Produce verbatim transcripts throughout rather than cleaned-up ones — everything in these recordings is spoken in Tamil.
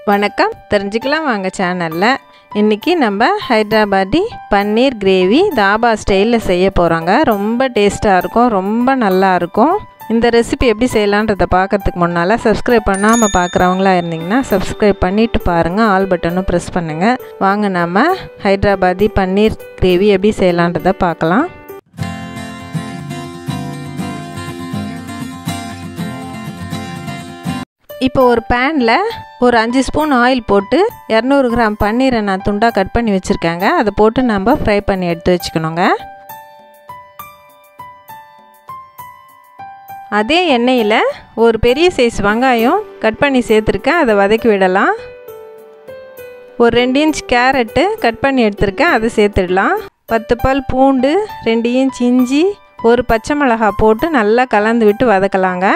வணக்கம், தெரிஞ்சுக்கலாம் வாங்க சேனலில். இன்றைக்கி நம்ம ஹைதராபாதி பன்னீர் கிரேவி தாபா ஸ்டைலில் செய்ய போகிறோங்க. ரொம்ப டேஸ்ட்டாக இருக்கும், ரொம்ப நல்லாயிருக்கும். இந்த ரெசிபி எப்படி செய்யலான்றதை பார்க்கறதுக்கு முன்னால் சப்ஸ்கிரைப் பண்ணாமல் பார்க்குறவங்களா இருந்தீங்கன்னா சப்ஸ்கிரைப் பண்ணிவிட்டு பாருங்கள், ஆல் பட்டனும் ப்ரெஸ் பண்ணுங்கள். வாங்க நம்ம ஹைதராபாதி பன்னீர் கிரேவி எப்படி செய்யலான்றதை பார்க்கலாம். இப்போ ஒரு பேனில் ஒரு அஞ்சு ஸ்பூன் ஆயில் போட்டு இரநூறு கிராம் பன்னீரை நான் துண்டாக கட் பண்ணி வச்சுருக்கேங்க. அதை போட்டு நம்ம ஃப்ரை பண்ணி எடுத்து வச்சுக்கணுங்க. அதே எண்ணெயில் ஒரு பெரிய சைஸ் வெங்காயம் கட் பண்ணி சேர்த்துருக்கேன், அதை வதக்கி விடலாம். ஒரு ரெண்டு இன்ச் கேரட்டு கட் பண்ணி எடுத்துருக்கேன், அதை சேர்த்துடலாம். பத்து பல் பூண்டு, ரெண்டு இன்ச் இஞ்சி, ஒரு பச்சை மிளகாய் போட்டு நல்லா கலந்து விட்டு வதக்கலாங்க.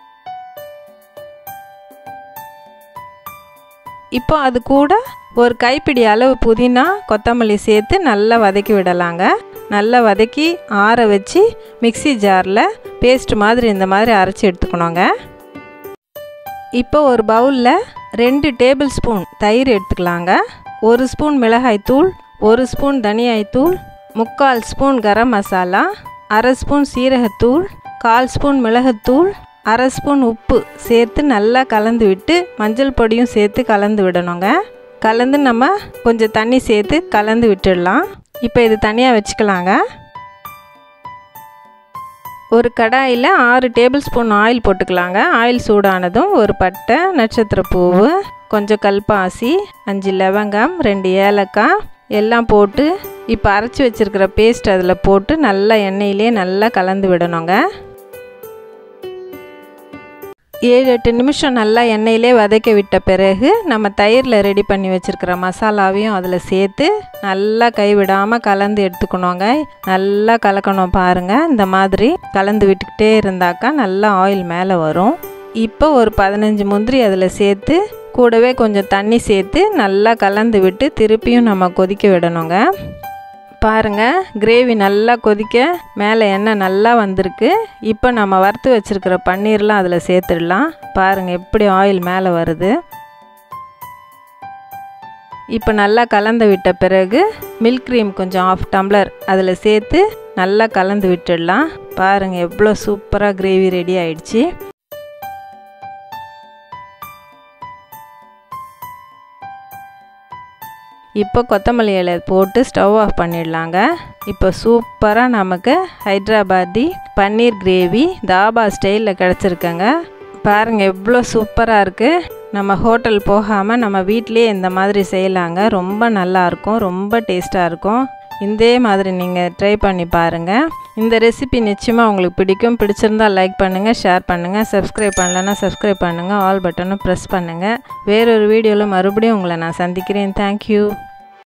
இப்போ அது கூட ஒரு கைப்பிடி அளவு புதினா, கொத்தமல்லி சேர்த்து நல்லா வதக்கி விடலாங்க. நல்லா வதக்கி ஆற வச்சு மிக்சி ஜாரில் பேஸ்ட் மாதிரி இந்த மாதிரி அரைச்சி எடுத்துக்கணுங்க. இப்போ ஒரு பவுலில் ரெண்டு டேபிள் ஸ்பூன் தயிர் எடுத்துக்கலாங்க. ஒரு ஸ்பூன் மிளகாய்த்தூள், ஒரு ஸ்பூன் தனியாய்த்தூள், முக்கால் ஸ்பூன் கரம் மசாலா, அரை ஸ்பூன் சீரகத்தூள், கால் ஸ்பூன் மிளகுத்தூள், அரை ஸ்பூன் உப்பு சேர்த்து நல்லா கலந்து விட்டு மஞ்சள் பொடியும் சேர்த்து கலந்து விடணுங்க. கலந்து நம்ம கொஞ்சம் தண்ணி சேர்த்து கலந்து விட்டுடலாம். இப்போ இது தனியாக வச்சுக்கலாங்க. ஒரு கடாயில் ஆறு டேபிள் ஸ்பூன் ஆயில் போட்டுக்கலாங்க. ஆயில் சூடானதும் ஒரு பட்டை, நட்சத்திர பூவு, கொஞ்சம் கல்பாசி, அஞ்சு லவங்கம், ரெண்டு ஏலக்காய் எல்லாம் போட்டு இப்போ அரைச்சி வச்சுருக்கிற பேஸ்ட் அதில் போட்டு நல்லா எண்ணெயிலே நல்லா கலந்து விடணுங்க. ஏழு எட்டு நிமிஷம் நல்லா எண்ணெயிலே வதக்கி விட்ட பிறகு நம்ம தயிரில் ரெடி பண்ணி வச்சுருக்கிற மசாலாவையும் அதில் சேர்த்து நல்லா கைவிடாமல் கலந்து எடுத்துக்கணுங்க. நல்லா கலக்கணும் பாருங்கள். இந்த மாதிரி கலந்து விட்டுக்கிட்டே இருந்தாக்கா நல்லா ஆயில் மேலே வரும். இப்போ ஒரு பதினஞ்சு முந்திரி அதில் சேர்த்து கூடவே கொஞ்சம் தண்ணி சேர்த்து நல்லா கலந்து விட்டு திருப்பியும் நம்ம கொதிக்க விடணுங்க. பாருங்கள், கிரேவி நல்லா கொதிக்க மேலே எண்ணெய் நல்லா வந்திருக்கு. இப்போ நம்ம வறுத்து வச்சுருக்கிற பன்னீர்லாம் அதில் சேர்த்துடலாம். பாருங்கள் எப்படி ஆயில் மேலே வருது. இப்போ நல்லா கலந்து விட்ட பிறகு மில்க் க்ரீம் கொஞ்சம் ஆஃப் டம்ளர் அதில் சேர்த்து நல்லா கலந்து விட்டுடலாம். பாருங்கள் எவ்வளோ சூப்பராக கிரேவி ரெடி ஆயிடுச்சு. இப்போ கொத்தமல்லி இலை போட்டு ஸ்டவ் ஆஃப் பண்ணிடலாங்க. இப்போ சூப்பராக நமக்கு ஹைதராபாதி பன்னீர் கிரேவி தாபா ஸ்டைலில் கிடச்சிருக்கங்க. பாருங்கள் எவ்வளோ சூப்பராக இருக்குது. நம்ம ஹோட்டல் போகாமல் நம்ம வீட்லேயே இந்த மாதிரி செய்யலாங்க. ரொம்ப நல்லாயிருக்கும், ரொம்ப டேஸ்ட்டாக இருக்கும். இதே மாதிரி நீங்கள் ட்ரை பண்ணி பாருங்கள். இந்த ரெசிபி நிச்சயமாக உங்களுக்கு பிடிக்கும். பிடிச்சிருந்தால் லைக் பண்ணுங்கள், ஷேர் பண்ணுங்கள். சப்ஸ்கிரைப் பண்ணலன்னா சப்ஸ்கிரைப் பண்ணுங்கள், ஆல் பட்டனும் ப்ரெஸ் பண்ணுங்கள். வேறொரு வீடியோவில் மறுபடியும் உங்களை நான் சந்திக்கிறேன். தேங்க்யூ.